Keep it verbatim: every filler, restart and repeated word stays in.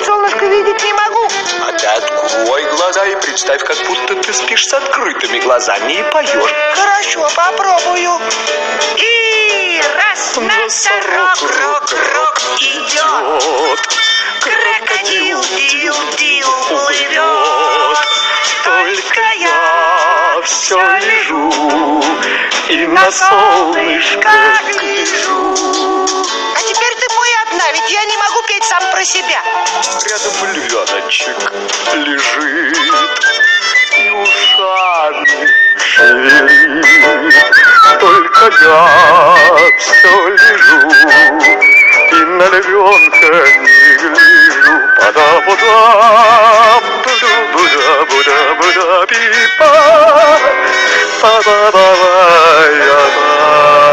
солнышко видеть не могу. А ты открой глаза и представь, как будто ты спишь с открытыми глазами и поешь. Хорошо, попробую. И раз, носорог, рок, рок идет. Крокодил, дил, дил, плывет. Только я все лежу и на солнышко гляжу. А теперь ты мой одна, ведь я не могу петь сам про себя. Рядом львеночек лежит и ушами шевелит. Только я все лежу и на львенка не гляжу. Пада-буда, буда-буда-буда-буда-пипа, па-ба-ба-ба-я-ба.